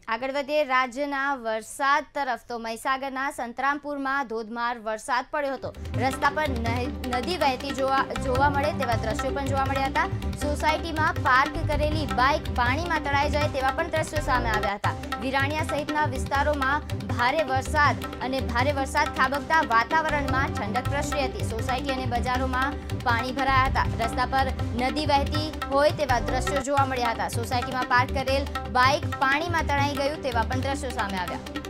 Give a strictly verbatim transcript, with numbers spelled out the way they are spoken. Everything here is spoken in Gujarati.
આગળ વધીએ રાજ્યના વરસાદ તરફ તો મહીસાગરના સંતરામપુરમાં ધોધમાર વરસાદ પડ્યો હતો। રસ્તા પર નદી વહેતી જોવા જોવા મળે તેવા દ્રશ્યો પણ જોવા મળ્યા હતા। સોસાયટીમાં પાર્ક કરેલી બાઇક પાણીમાં તણાઈ જાય તેવા પણ દ્રશ્યો સામે આવ્યા હતા। વિરાણિયા સહિતના વિસ્તારોમાં ભારે વરસાદ અને ભારે વરસાદ ખાબકતા વાતાવરણમાં ઠંડક પ્રસરી હતી। સોસાયટી અને બજારોમાં પાણી ભરાયા હતા। રસ્તા પર નદી વહેતી હોય તેવા દ્રશ્યો જોવા મળ્યા હતા। સોસાયટીમાં પાર્ક કરેલ બાઇક પાણીમાં તણાઈ ગયું તેવા પણ દ્રશ્યો સામે આવ્યા।